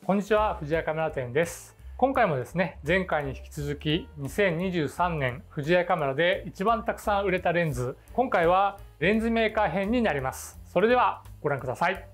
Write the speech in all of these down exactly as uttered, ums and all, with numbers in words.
こんにちは、富士屋カメラ店です。今回もですね、前回に引き続きにせんにじゅうさんねん富士屋カメラで一番たくさん売れたレンズ、今回はレンズメーカー編になります。それではご覧ください。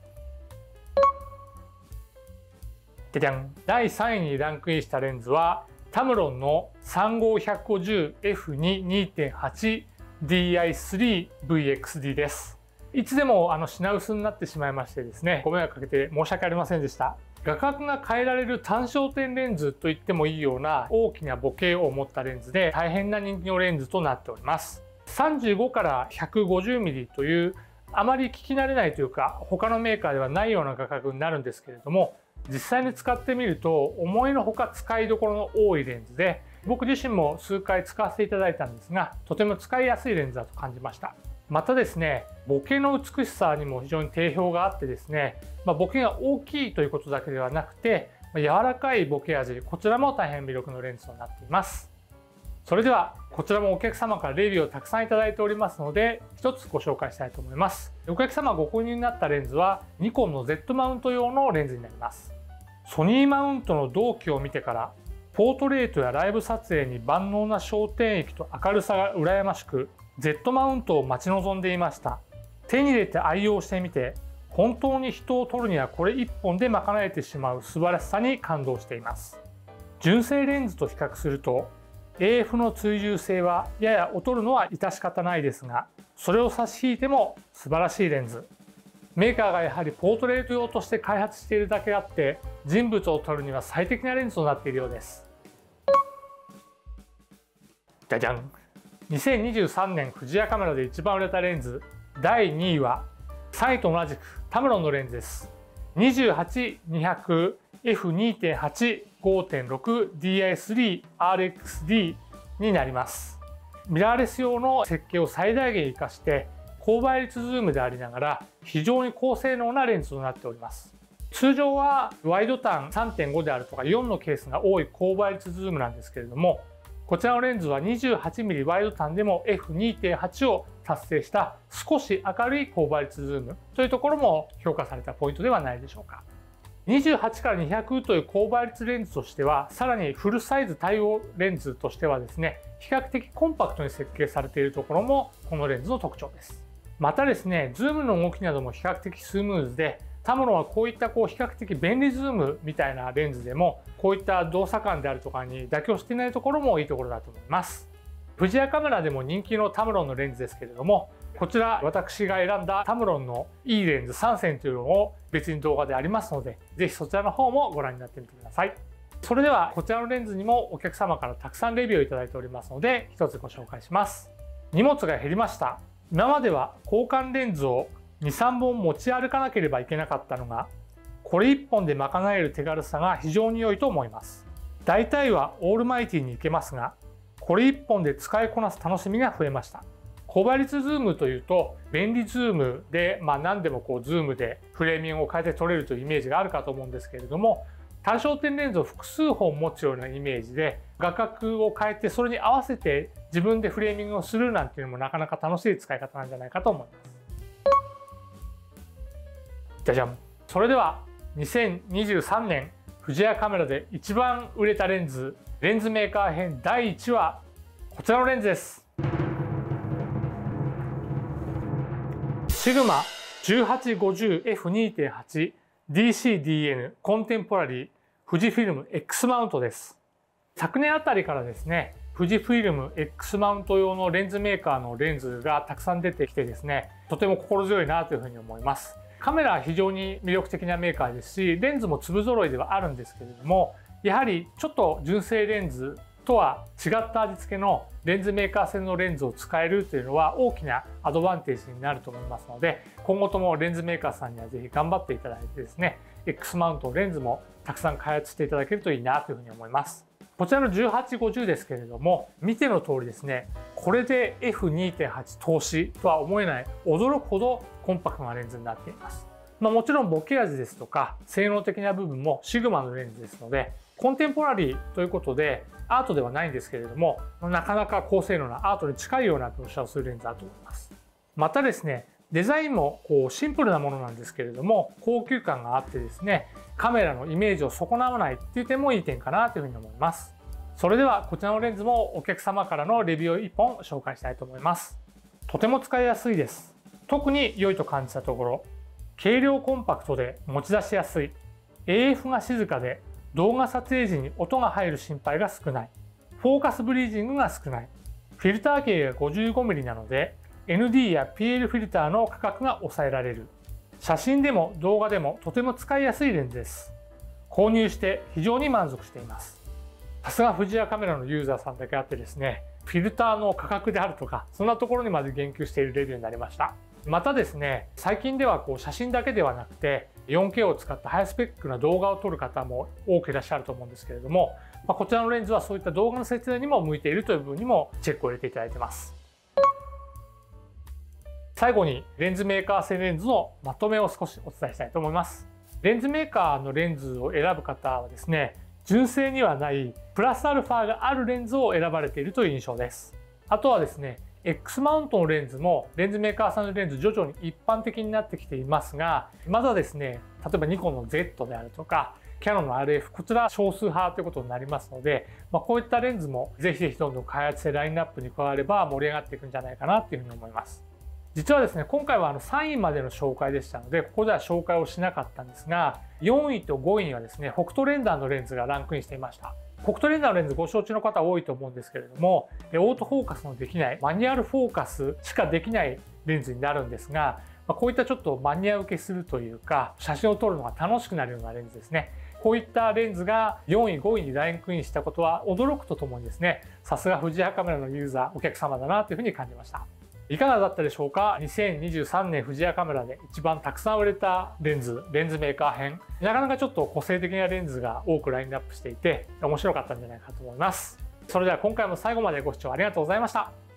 じゃじゃん。だいさんいにランクインしたレンズはタムロンの さんごうひゃくごじゅうエフツー にてんはちディーアイスリーブイエックスディー です。いつでもあの品薄になってしまいましてですね、ご迷惑かけて申し訳ありませんでした。画角が変えられる単焦点レンズと言ってもいいような大きなボケを持ったレンズで大変な人気のレンズとなっております。さんじゅうごからひゃくごじゅうミリというあまり聞き慣れないというか他のメーカーではないような画角になるんですけれども、実際に使ってみると思いのほか使いどころの多いレンズで、僕自身も数回使わせていただいたんですが、とても使いやすいレンズだと感じました。またですね、ボケの美しさにも非常に定評があってですね、まあ、ボケが大きいということだけではなくて、まあ、柔らかいボケ味、こちらも大変魅力のレンズとなっています。それではこちらもお客様からレビューをたくさんいただいておりますので、一つご紹介したいと思います。お客様ご購入になったレンズはニコンの Z マウント用のレンズになります。ソニーマウントの同期を見てから、ポートレートやライブ撮影に万能な焦点域と明るさが羨ましく、Z マウントを待ち望んでいました。手に入れて愛用してみて、本当に人を撮るにはこれいっぽんで賄えてしまう素晴らしさに感動しています。純正レンズと比較すると エーエフ の追従性はやや劣るのは致し方ないですが、それを差し引いても素晴らしいレンズ。メーカーがやはりポートレート用として開発しているだけあって、人物を撮るには最適なレンズとなっているようです。じゃじゃん。にせんにじゅうさんねん富士屋カメラで一番売れたレンズだいにいはさんいと同じくタムロンのレンズです。にじゅうはちにひゃくエフツー にてんはち ごてんろく ディーアイスリーアールエックスディー になります。ミラーレス用の設計を最大限活かして高倍率ズームでありながら非常に高性能なレンズとなっております。通常はワイド単 さんてんご であるとかよんのケースが多い高倍率ズームなんですけれども、こちらのレンズは にじゅうはちミリ ワイド単でも エフツー にてんはち を達成した少し明るい高倍率ズームというところも評価されたポイントではないでしょうか。にじゅうはちからにひゃくという高倍率レンズとしては、さらにフルサイズ対応レンズとしてはですね、比較的コンパクトに設計されているところもこのレンズの特徴です。またですね、ズームの動きなども比較的スムーズで、タムロンはこういったこう比較的便利ズームみたいなレンズでもこういった動作感であるとかに妥協していないところもいいところだと思います。富士屋カメラでも人気のタムロンのレンズですけれども、こちら私が選んだタムロンのいいレンズさんせんというのを別に動画でありますので、ぜひそちらの方もご覧になってみてください。それではこちらのレンズにもお客様からたくさんレビューをいただいておりますので、一つご紹介します。荷物が減りました。今までは交換レンズをにさんぼん持ち歩かなければいけなかったのが、これいっぽんで賄える手軽さが非常に良いと思います。大体はオールマイティに行けますが、これいっぽんで使いこなす楽しみが増えました。高倍率ズームというと便利ズームで、まあ、何でもこうズームでフレーミングを変えて撮れるというイメージがあるかと思うんですけれども、単焦点レンズを複数本持つようなイメージで画角を変えてそれに合わせて自分でフレーミングをするなんていうのもなかなか楽しい使い方なんじゃないかと思います。じゃじゃん。それではにせんにじゅうさんねん富士屋カメラで一番売れたレンズ、レンズメーカー編だいいちはこちらのレンズです。シグマ じゅうはちごじゅうエフツー にてんはち ディーシーディーエヌ コンテンポラリー富士フィルム X マウントです。昨年あたりからですね、富士フィルム X マウント用のレンズメーカーのレンズがたくさん出てきてですね、とても心強いなというふうに思います。カメラは非常に魅力的なメーカーですし、レンズも粒揃いではあるんですけれども、やはりちょっと純正レンズとは違った味付けのレンズメーカー製のレンズを使えるというのは大きなアドバンテージになると思いますので、今後ともレンズメーカーさんにはぜひ頑張っていただいてですね、X マウントレンズもたくさん開発していただけるといいなというふうに思います。こちらのじゅうはちごじゅうですけれども、見ての通りですね、これで エフツー にてんはち 投資とは思えない驚くほどコンパクトなレンズになっています。まあ、もちろんボケ味ですとか性能的な部分もシグマのレンズですので、コンテンポラリーということでアートではないんですけれども、なかなか高性能なアートに近いような描写をするレンズだと思います。またですね、デザインもこうシンプルなものなんですけれども高級感があってですね、 カメラのイメージを損なわないっていう点もいい点かなというふうに思います。それではこちらのレンズもお客様からのレビューをいっぽん紹介したいと思います。とても使いやすいです。特に良いと感じたところ、軽量コンパクトで持ち出しやすい、エーエフ が静かで動画撮影時に音が入る心配が少ない、フォーカスブリージングが少ない、フィルター径が ごじゅうごミリ なので エヌディー や ピーエル フィルターの価格が抑えられる。写真でも動画でもとても使いやすいレンズです。購入して非常に満足しています。さすが富士屋カメラのユーザーさんだけあってですね、フィルターの価格であるとか、そんなところにまで言及しているレビューになりました。またですね、最近ではこう写真だけではなくて よんケー を使ったハイスペックな動画を撮る方も多くいらっしゃると思うんですけれども、まあ、こちらのレンズはそういった動画の撮影にも向いているという部分にもチェックを入れていただいています。最後にレンズメーカー製レンズのまとめを少しお伝えしたいと思います。レンズメーカーのレンズを選ぶ方はですね、純正にはないプラスアルファがあるレンズを選ばれているという印象です。あとはですね、X マウントのレンズもレンズメーカーさんのレンズ徐々に一般的になってきていますが、まだですね、例えばニコンの Z であるとかキヤノンの アールエフ、こちらは少数派ということになりますので、まあ、こういったレンズもぜひぜひどんどん開発してラインナップに加われば盛り上がっていくんじゃないかなというふうに思います。実はですね、今回はあのさんいまでの紹介でしたので、ここでは紹介をしなかったんですが、よんいとごいにはですね、北斗レンダーのレンズがランクインしていました。北斗レンダーのレンズご承知の方多いと思うんですけれども、オートフォーカスのできないマニュアルフォーカスしかできないレンズになるんですが、こういったちょっとマニア受けするというか、写真を撮るのが楽しくなるようなレンズですね。こういったレンズがよんいごいにランクインしたことは驚くとともにですね、さすが富士屋カメラのユーザーお客様だなというふうに感じました。いかがだったでしょうか。にせんにじゅうさんねん富士屋カメラで一番たくさん売れたレンズ、レンズメーカー編、なかなかちょっと個性的なレンズが多くラインナップしていて面白かったんじゃないかと思います。それでは今回も最後までご視聴ありがとうございました。